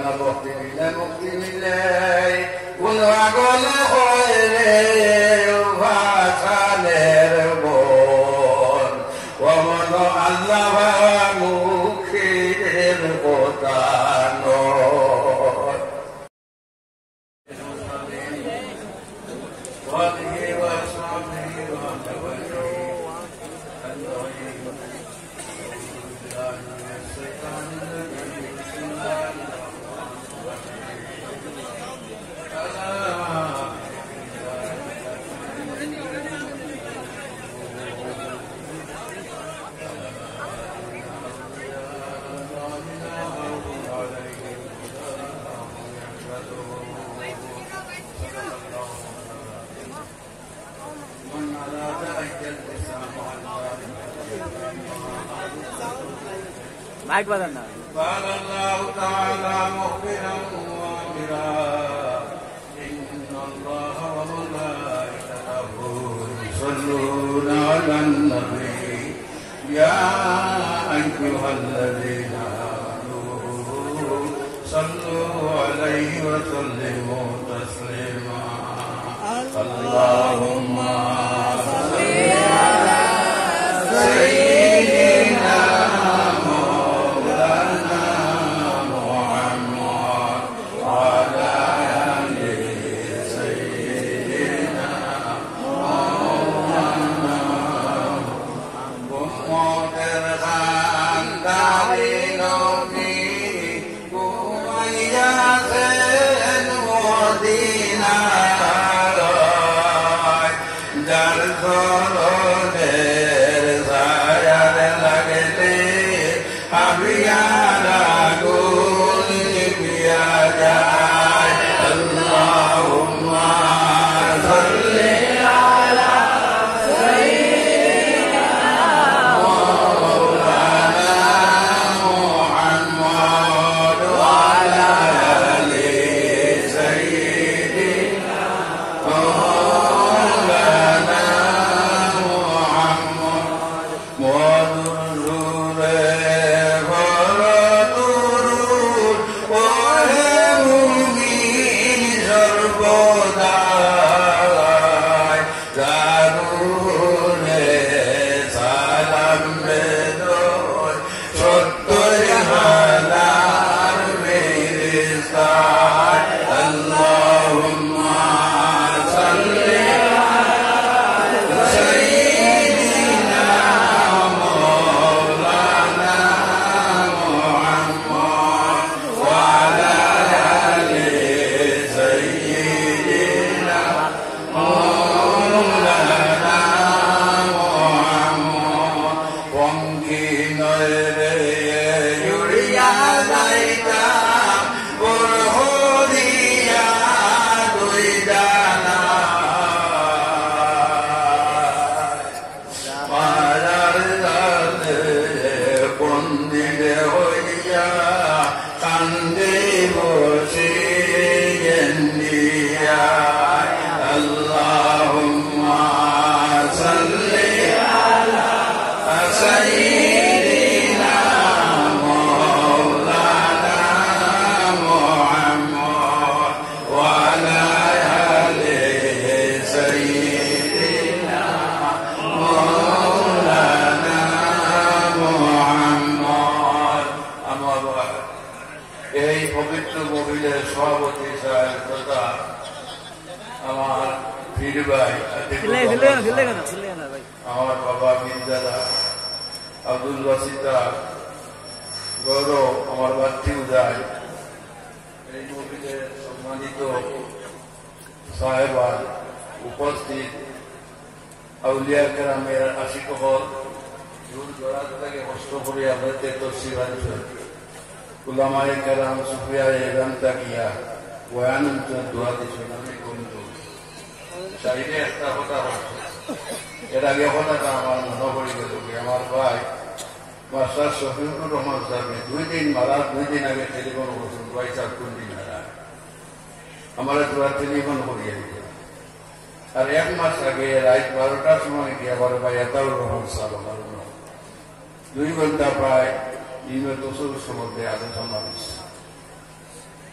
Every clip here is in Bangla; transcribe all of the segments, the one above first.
না মুক্তি মিলে গুণাগণ হয় রে ভাষানের বোন অমন আল্লাহ মুখের কথা माइक बदलना قال الله تعالى مخبرا وامرا إن الله وملائكته يصلون على النبي يا أيها الذين آمنوا صلوا عليه وسلموا تسليما اللهم صل على سيدنا আমার বাবা মির্জাদা আব্দুল ওয়াসিদা গৌরব আমার বাচ্চি উদয় এই মহিলের সম্মানিত সাহেবান উপস্থিত আউলিয়া কেরামের আশিকহল দূর দরাজ থেকে কষ্ট করে আপনাদের তফসির আনছেন উলামায়ে কেরাম সুফিয়ায়ে এরাম তাকিয়া বয়ান দোয়া দিচ্ছেন আমি কিন্তু চাইলে একটা কথা হচ্ছে এর আগে কথাটা আমার মনে পড়ে গেল আমার ভাই মাস্টার শফিকুর রহমান সাহেব 2 দিন মারা 2 দিন আগে টেলিফোন করছেন ভাই সাহেব কোন দিন মারা আমার দোয়া টেলিফোন করিয়ে দিল আর 1 মাস আগে রাত 12টার সময় গিয়ে আমার ভাই আতাউর রহমান সাহেব আমার 2 ঘন্টা প্রায় ইউনিট সম্বন্ধে আলোচনা হয়েছে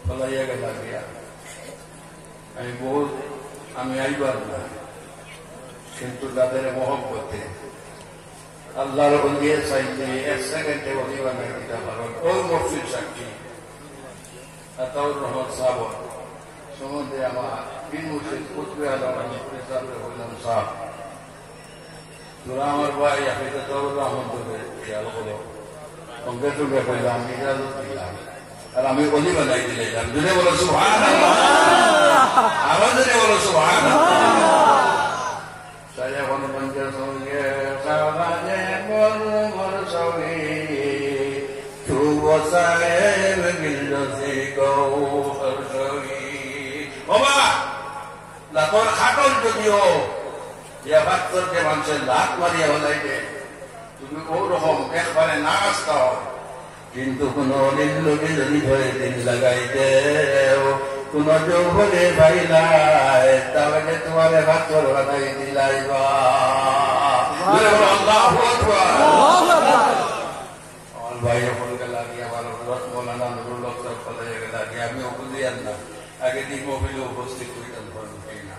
ফলাইয়া গেল গিয়া আমি বহুত আমি আইবার না কিন্তু তাদের মহব্বতে আল্লাহর বলিয়ে চাইলে 1 সেকেন্ডে বলি বানাই দিতে পারো ওই মসজিদ সাক্ষী আতাউর রহমান সাহেব সম্বন্ধে আমার বিন মুর্শিদ কুতুবে আলম সাহেব বললাম সাহেব তোরা আমার ভাই হাফিজ আতাউর রহমান খেয়াল করো সঙ্গে সঙ্গে কইলাম ইজাজত দিলাম আর আমি অলি বানাই দিলাম যদি বলো সুবহানাল্লাহ আরো যদি বলো সুবহানাল্লাহ saya pun menjadi sahabatnya bersama coba saya begitu sih kau bersama Bapa lapor khatul jadiyo ya faktor ke manusia lat maria oleh dia তুমি ওরকম একবারে না আসতাও কিন্তু কোন লিল্লুকে যদি ধরে দিন লাগাইতে কোন যৌবনে পাইলাই তাহলে তোমার ভাতর বানাই দিলাইবা আল্লাহু আকবার আমার ভাই বলতে লাগি আমার মৌলানা নুরুল হক সাহেব বলে লাগি আমি বুঝিয়ান না আগে দিন মোবাইলে উপস্থিত হইতাম না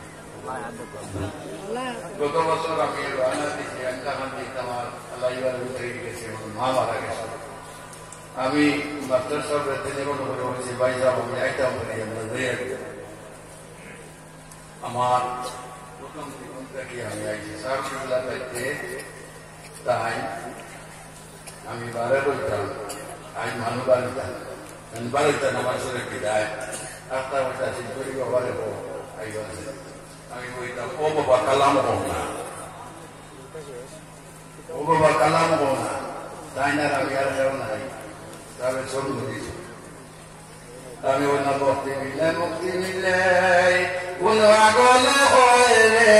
গত বছর আমি রানা দিছি আন্দামান দিতাম আল্লাহ ইবার ভিতরে গেছে মা মারা গেছে আমি মাস্টার সাহেবের টেলিফোন করে বলছি ভাই সাহেব আমি আইতাম বলি আমরা যাই আমার প্রথম জীবন থেকে আমি আইছি সাহেবুল্লাহ পাইতে তাই আমি বারে বলতাম আমি মানু বাড়িতাম বাড়িতাম আমার শরীর বিদায় আপনার বাসা শিল্পী বাবারে বউ আইবা আমি বলতাম ও বাবা কালাম হোক না ও বাবা কালাম হোক না তাই না আমি আর যাও নাই তাহলে চলুন দিয়েছি আমি বললাম মুক্তি মিলে কোন আগল হয় রে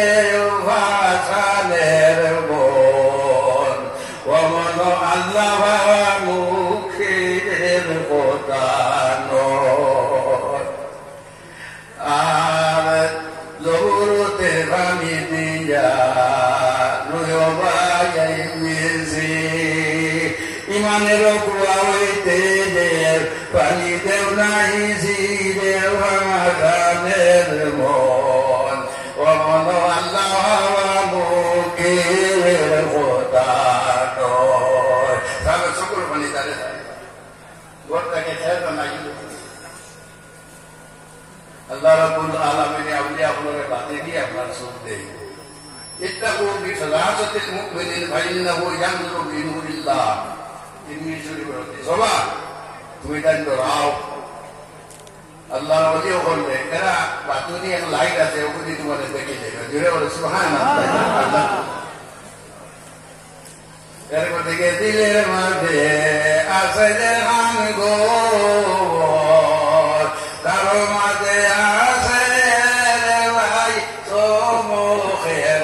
ভাষানের বোন ও মন আল্লাহ মুখের কোতানো আর জহুরতে ভাঙি দিয়া নয় মিছি ইমানের কুয়া হইতে দেব পানি দেব নাই দেব গানের মন ও মন আল্লাহ মুখের কোতানো তাহলে সকল পানি দাঁড়িয়ে গোটাকে ছেড়ে নাই আল্লাহ রাব্বুল আলামিন আউলিয়া আপনার বাতে দিয়ে আপনার সুখ দেয় ইত্তাকু বিসালাসাতিল মুমিনিন ফাইন্নাহু ইয়ানজুরু বিনুরিল্লাহ ইন্নী শরীফে সবা তুমি তাই রাও আল্লাহর ওলি বললে এরা বাতুনি এক লাইট আছে ওগুলি তোমাদের দেখে দেবে জুড়ে বলে সুবহানাল্লাহ এর মধ্যে দিলের মাঝে আছে যে গান গো তার মাঝে আছে রে ভাই সমুখের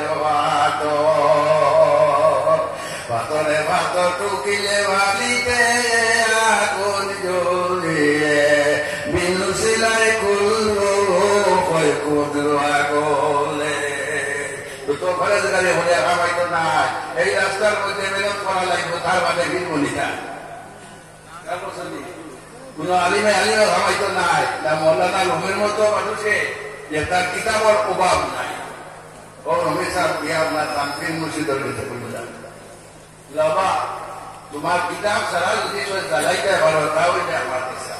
পাতরে ভাত টুকিলে ভালিতে আগুন জ্বলিয়ে বিনু সিলাই কুল্লু কয় কুদরা গোলে তো ফরজ গালে হলে আমায় তো না এই রাস্তার মধ্যে মেহনত করা লাগবে তার বাদে বিলমনিটা কোন আলিমে হয়তো নাই না মৌলানা রুমের মতো মানুষে যে তার কিতাবের অভাব নাই ও হমেশা আপনার তানফির মুর্শিদের কাছে বললাম বাবা তোমার কিতাব ছাড়া যদি চালাইতে পারো তাও এটা আমার ইচ্ছা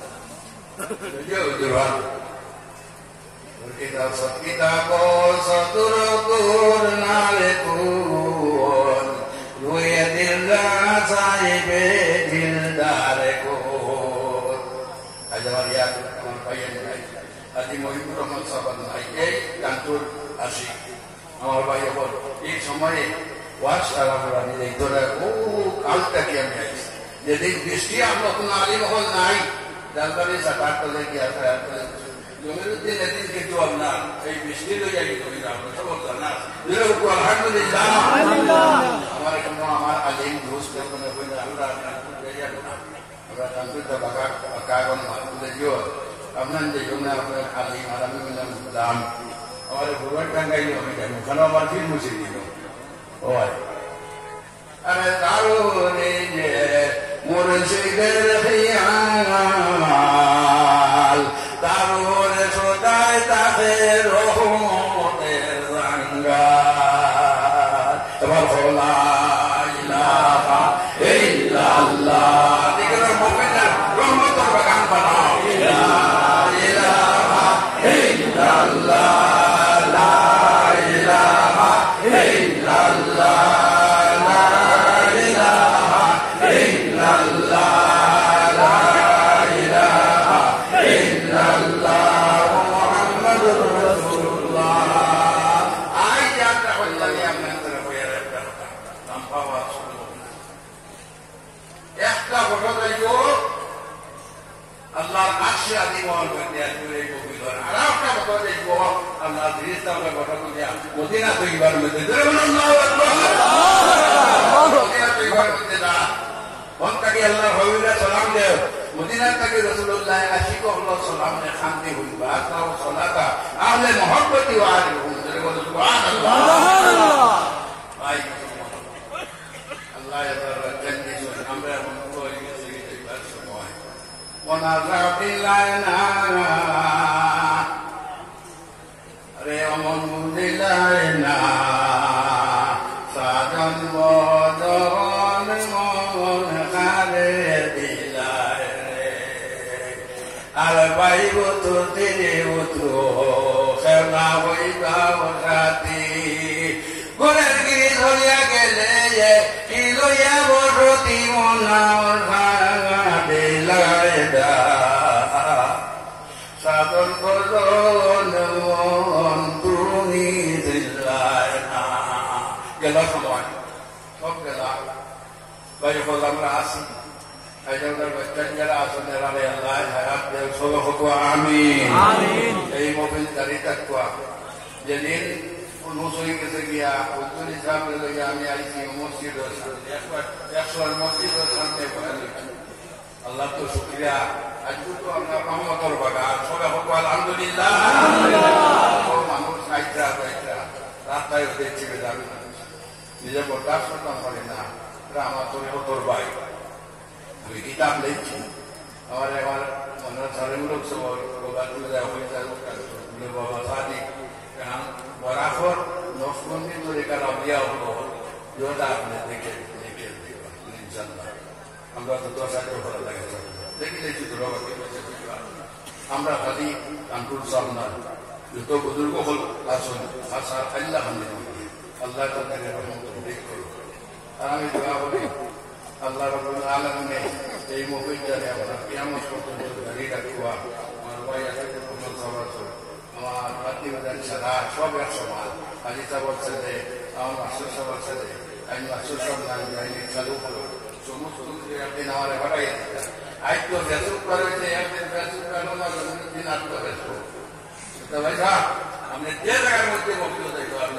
কিতাব সতুর কুর নালে কুর রুয়ে দিল সাহেবে দিলদারে কুর আজ আমার ইয়াদ আমার ভাইয়ের নাই আজি মহিবুর রহমান সাহেব নাই এই গানটোর আসি আমার ভাই বল এই সময়ে ওয়াজ আলামরা দিলে তোরা ও কালটাকে আমি আইছি যেদিন বৃষ্টি আমরা কোনো আলিম হল নাই জানতারি সাকার তলে কি আছে জমিরুদ্দিন এদিন কিন্তু আপনার এই বৃষ্টি লই যাই তুমি আমরা সব জানা দিলে উপর আলহামদুলিল্লাহ আমার কোনো আমার আলিম দোস্ত কোনো কইনা আমরা আমরা কান্তুটা বাকা কাগন মারুলে জিও আপনার যে জন্য আপনার আলিম আলামি বললাম দাম আমার ভুবন টাঙ্গাই আমি জানি ওখানে আমার ফির মুছে দিল ওই আরে দারুনে যে মুর্শিদের খিয়ামা আল্লাহর আরশে আযীম হতে আসলে এই পবিত্র আর একটা কথা দেখবো আল্লাহ ফেরেশতাদের কথা বলে মদিনা তৈবার মধ্যে ধরে বলুন আল্লাহু আকবার মদিনা তৈবার মধ্যে না বন্তাকে আল্লাহ হাবিবরা সালাম দেও মদিনা থেকে রাসূলুল্লাহ আশিক আল্লাহ সালাম নে খানতে হইবা তাও সালাতা আহলে মুহাব্বতি ওয়া আলিহুম ধরে বলুন সুবহানাল্লাহ সুবহানাল্লাহ ভাই আল্লাহ এবার জান্নাত আমরা মন করে গেছি এইবার সময় মনাজাতিলানা রে অমন দিলানা সাজন বদন মন কারে দিলায় আর বাইব তো তেরে উত্র খেলা হইবা রাতি গোরের গিরি ধরিয়া গেলে কি লইয়া বসতি মনার দিলায় দা সাধন বদন মন তুমি দিলায় না গেল সময় সব গেল ভাই বল আমরা আসি আইজার বাচ্চা যারা আসেন আল্লাহ হায়াত দেও সব হোক আমিন আমিন এই মোবিল দাঁড়ি থাকবা যেদিন মুসলিম গেছে গিয়া উদ্দিন সাহেব লইয়া আমি আইছি মসজিদ একবার মসজিদ সামনে আল্লাহ তো শুকরিয়া আজকে তো আমরা রহমতের বাগান সবাই হোক আলহামদুলিল্লাহ মানুষ আইসা রাস্তায় দেখছি যাবে নিজে বরদাস্ত করতাম পারি না আমার তোর ভাই আমি কিতাব লিখছি আমার মনে সারেগুলো বাবা সাদিক বরাবর নকশবন্দি তরিকা রাবিয়া হলো যেটা আপনি দেখে দেখে ইনশাআল্লাহ আমরা তো 10 ভালো লাগে দেখি দেখি তো আমরা খালি কানপুর সামনা যত বুজুর্গ হল আসুন আশা আল্লাহ আল্লাহ তাআলা রহমত করুন আর আমি দোয়া করি আল্লাহ রাব্বুল আলামিন এই মুফিদারে আমরা কিয়ামত পর্যন্ত দাঁড়িয়ে রাখবা আমার ভাই আছে কোনো সবাস আমার প্রতিবেদন সারা সব এক সমান আজি সাবর ছেলে আমার মাস্টার সাবর ছেলে আমি মাস্টার সব নাম জানি চালু হলো সমস্ত একদিন আমার বাড়াই আজ তো ফেসবুক করেছে একদিন ফেসবুক কালো না দিন আসতে ফেসবুক তো ভাই সাহেব আপনি যে জায়গার মধ্যে বক্তব্য দেখো আপনি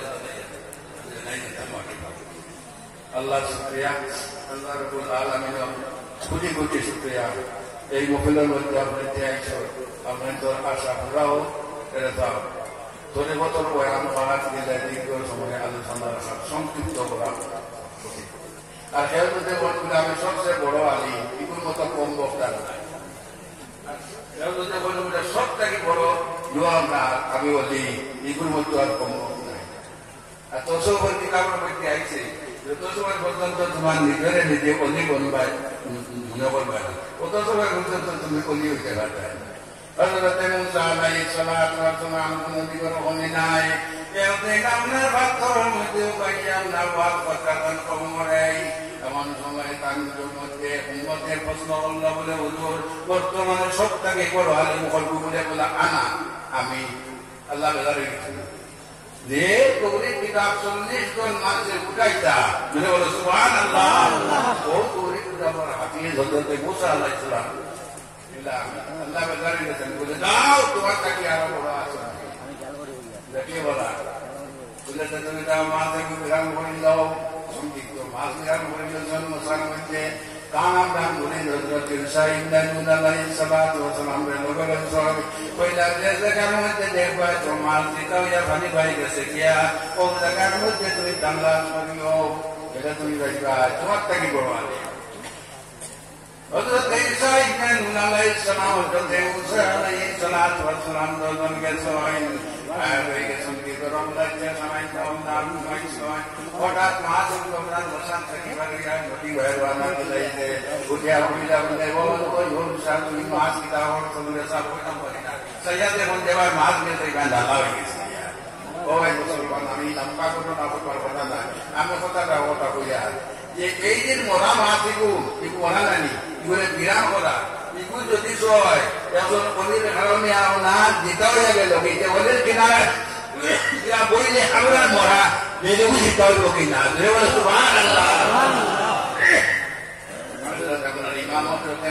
আল্লাহ শুকরিয়া আল্লাহ রাব্বুল আলামিন কোটি কোটি শুকরিয়া এই মহফিলের মধ্যে আপনি আইছো আপনি তো আশা পুরাও করে দাও ধরে বছর বয়ান পাহাড় গেলে দীর্ঘ সময় আলোচনা রাখা সংক্ষিপ্ত করা আর এর মধ্যে বলছিল আমি সবচেয়ে বড় আলী এগুলোর মতো কম বক্তার নাই এর মধ্যে বলছিল সব থেকে বড় জোয়ান না আমি বলি এগুলোর মধ্যে আর কম বক্ত নাই আর তোষবর কিতাবের মধ্যে আইছে যত সময় পর্যন্ত তোমার নিজের নিজে অলি বনবাই মনে করবে কত সময় পর্যন্ত তুমি অলি হইতে পারবে হযরত মুসা আলাইহিস সালাতু ওয়াস সালাম নবী রহমে নাই এতে আপনার বাক্যর মধ্যে বাইয়াম না ওয়াল কথান কমরাই এমন সময় তার মধ্যে উম্মতের প্রশ্ন আল্লাহ বলে হুজুর বর্তমানে সবথেকে বড় আলেম কলবু বলে বলা আমি আল্লাহ বেলারে যে তোরে কিতাব 40 জন মানুষের উঠাইতা বলে বলো সুবহানাল্লাহ ও তোরে কিতাব হাফিজ হযরত মুসা আলাইহিস সালাম আল্লাহ বেলারে গেছেন বলে দাও তোমার কাছে আরো বড় আছে দেখে বলা বলে তুমি দাও মাঝে বিরাম করে দাও সংযুক্ত মাঝ বিরাম করে জন্ম সামনে কাম দান বলে হযরত ঈসা ইবনে আলাইহিস সালাতু ওয়া সালাম বলে সব কইলা যে জায়গার মধ্যে দেখবা তোমার দিতাও ইয়া ভানি ভাই গেছে কিয়া ও জায়গার মধ্যে তুমি দাঙ্গা করিও এটা তুমি যাইবা তোমার থেকে বড় আছে হযরত ঈসা ইবনে আলাইহিস সালাম হযরত মুসা আলাইহিস সালাতু ওয়া সালাম দোজন গেছে আর এই গেছেন কি গরম লাগছে সময় কম দাম সময় হঠাৎ মাসুম কোমরান বসান থেকে বাড়িয়া নদী ভয়বানা দিলাইতে উঠিয়া উঠিলা বলে বল ওই হোল সাথে মাছ কিটা হল তুমি সব কই নাম করি না সৈয়দে বল দেবার মাছ নিয়ে তাই গান ঢালা হয়ে গেছে ও ভাই মুসলমান আমি লম্বা করব না বলবার কথা না আমি কথাটা ওটা কইয়া যে এই দিন মরা মাছ ইগু মরা নানি ইগুরে বিরাম করা ইগু যদি হয় এখন অলির কারণে আর না দিতে হয়ে গেল কিন্তু অলির কিনারে ইয়া বইলে আমরা মরা মেরে দিতে হইব কিনা সুবহানাল্লাহ ইমামত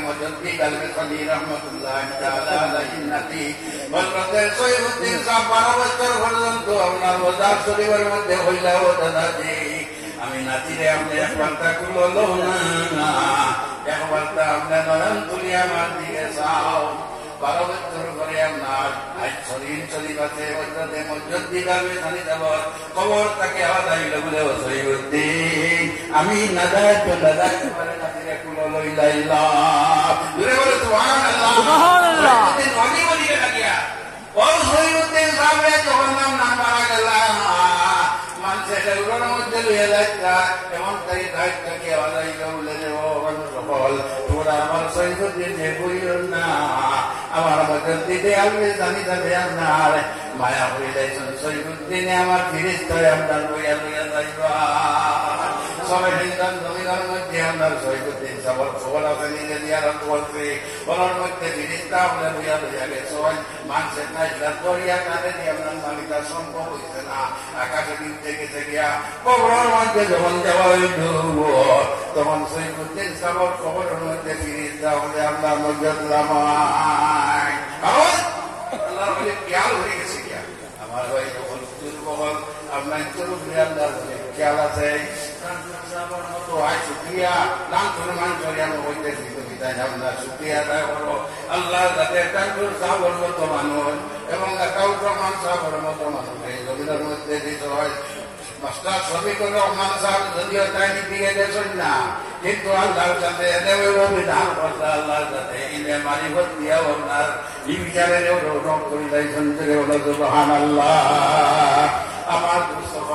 মুজাদ্দিদ আল-মিসরি রাহমাতুল্লাহি তাআলা আলাইহির নাতি হযরত সৈয়দুদ্দিন সাহেব 12 বছর পর্যন্ত আপনার বাজার শরীফের মধ্যে হইলাও দাদাজি আমি নাতিরে আপনি একবারটা কুলো না একবারটা আপনি নয়ন তুলিয়া আমার দিকে চাও 12 বছর পরে আপনার আজ শরীর চলিবাছে হযরত মুজাদ্দিদ আল-মিসরি যাব কবর তাকে আওয়াজ আইল বলে সৈয়দুদ্দিন আমি নাজাত পারে নাতিরে কুলো লইলাইলা জোরে বলে সুবহানাল্লাহ সুবহানাল্লাহ নবী বলিয়ে লাগিয়া ও সৈয়দুদ্দিন সাহেব যখন নাম মারা গেল মানুষের উড়ার মধ্যে লইয়া যাইতা এমন তাই দায়িত্বকে আওয়াজ আইল বলে সকল তোরা আমার সৈয়দুদ্দিন যে বইল না আমার মুজাদ্দিদে আল-মিসরি জানি আপনার মায়া হয়ে যাইছেন সৈয়দুদ্দিনে আমার ফিরিস্তায় আপনার লইয়া যাইবা সবাই হিন্দান জমিদার মধ্যে আপনার সৈয়দুদ্দিন সবার খবর আছে নিজে জিয়ারত করছে বলার মধ্যে ফিরিস্তা আপনার লইয়া গেছে মানুষের নাই দরিয়া কাঁধে দিয়ে আপনার মালিকা সম্ভব হইছে না আকাশে দিন থেকে গিয়া কবরের মধ্যে যখন যাওয়া হইল তখন সৈয়দুদ্দিন সবার খবরের মধ্যে ফিরিস্তা হলে আপনার মজ্জাদুল্লামায় আল্লাহ বলে খেয়াল হয়ে গেছে গিয়া আমার ভাই যখন দুর্বল আপনার চলুন আল্লাহ খেয়াল আছে শুক্রিয়া দান করে মান করে আমি হইতে বিদায় আপনার শুক্রিয়া আদায় করো আল্লাহ যাতে টাকুর সাহর মতো মানুষ এবং কাউর রহমান সাহর মতো মানুষ এই জমিনের মধ্যে দিতে হয় মাস্টার শফিকুর রহমান সাহেব যদিও তাই দিকে গেছেন না কিন্তু আল্লাহর সাথে অভিধান করতে আল্লাহর সাথে ইলে মারিফত দিয়া আপনার এই বিচারের রোগ করে যাইছেন হলো সুবহানাল্লাহ আমার সকল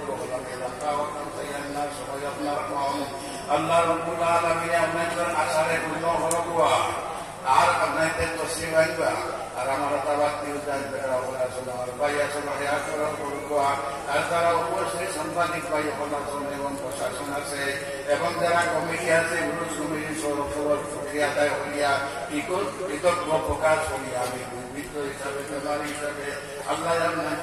আল্লাহ রাব্বুল আলামিন আপনাদের আশারে পূর্ণ করবা আর আপনাদের তসলিম আইবা আর আমার তাবাক্কি জানতে রাখা আমার ভাই আছে ভাইয়া করবা আর তারা অবশ্যই সাংবাদিক ভাই হলাছেন এবং প্রশাসন আছে এবং যারা কমিটি আছে গ্রুপ কমিটি প্রক্রিয়া আদায় হইয়া কৃতজ্ঞ প্রকাশ করিয়া আমি বিদ্য হিসাবে বেমারি হিসাবে আল্লাহ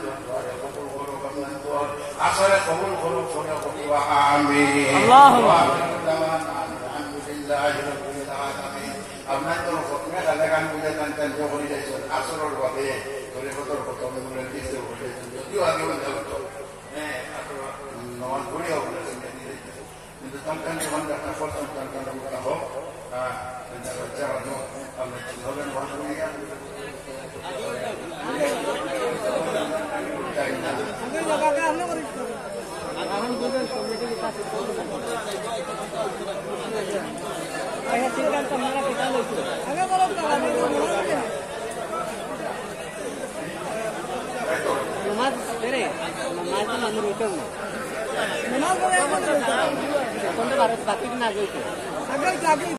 আসলে কবুল করুক করে করবা আমিন আল্লাহুম্মা আলহামদুলিল্লাহি রাব্বিল আলামিন আপনার তো ফতমে লাগান বুঝে জানতেন যে বলি যাইছে আসরের ভাবে ধরে কত মনে দিতে বলে যদিও আগে বলতে হতো হ্যাঁ আসলে নন ঘুরে হবে কিন্তু তখন যখন আপনার ফতম তখন আমরা হোক এটা হচ্ছে আমরা চিন্তাবেন ভালো হয়ে বাকি না